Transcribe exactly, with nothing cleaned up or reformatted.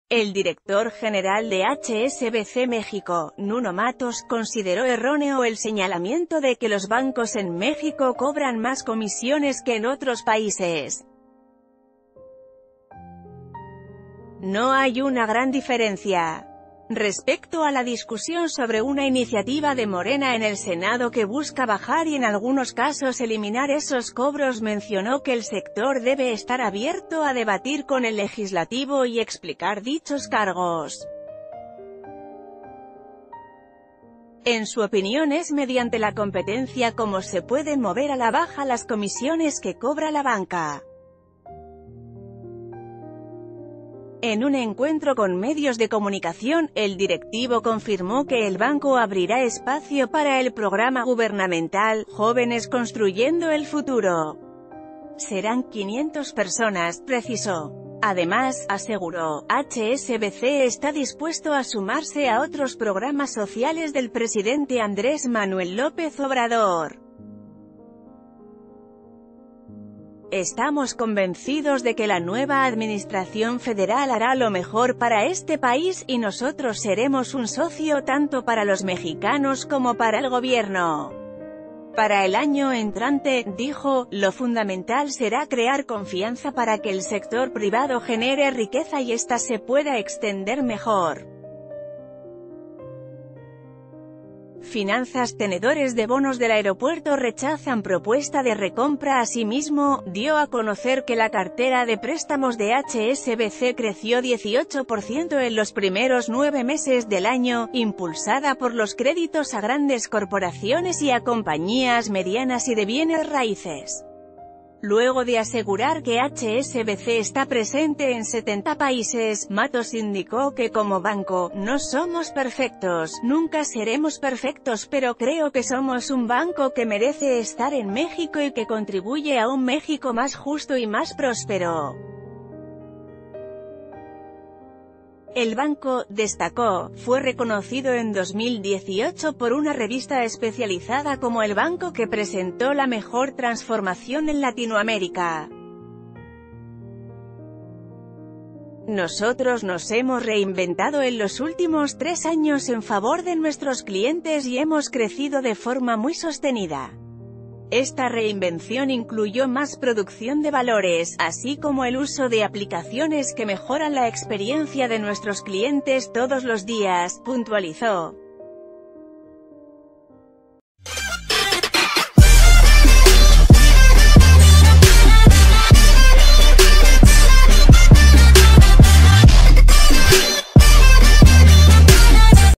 El director general de H S B C México, Nuno Matos, consideró erróneo el señalamiento de que los bancos en México cobran más comisiones que en otros países. No hay una gran diferencia. Respecto a la discusión sobre una iniciativa de Morena en el Senado que busca bajar y en algunos casos eliminar esos cobros, mencionó que el sector debe estar abierto a debatir con el legislativo y explicar dichos cargos. En su opinión, es mediante la competencia como se pueden mover a la baja las comisiones que cobra la banca. En un encuentro con medios de comunicación, el directivo confirmó que el banco abrirá espacio para el programa gubernamental Jóvenes Construyendo el Futuro. Serán quinientas personas, precisó. Además, aseguró, H S B C está dispuesto a sumarse a otros programas sociales del presidente Andrés Manuel López Obrador. Estamos convencidos de que la nueva administración federal hará lo mejor para este país, y nosotros seremos un socio tanto para los mexicanos como para el gobierno. Para el año entrante, dijo, lo fundamental será crear confianza para que el sector privado genere riqueza y ésta se pueda extender mejor. Finanzas. Tenedores de bonos del aeropuerto rechazan propuesta de recompra. Asimismo, dio a conocer que la cartera de préstamos de H S B C creció dieciocho por ciento en los primeros nueve meses del año, impulsada por los créditos a grandes corporaciones y a compañías medianas y de bienes raíces. Luego de asegurar que H S B C está presente en setenta países, Matos indicó que como banco, no somos perfectos, nunca seremos perfectos, pero creo que somos un banco que merece estar en México y que contribuye a un México más justo y más próspero. El banco, destacó, fue reconocido en dos mil dieciocho por una revista especializada como el banco que presentó la mejor transformación en Latinoamérica. Nosotros nos hemos reinventado en los últimos tres años en favor de nuestros clientes y hemos crecido de forma muy sostenida. Esta reinvención incluyó más producción de valores, así como el uso de aplicaciones que mejoran la experiencia de nuestros clientes todos los días, puntualizó.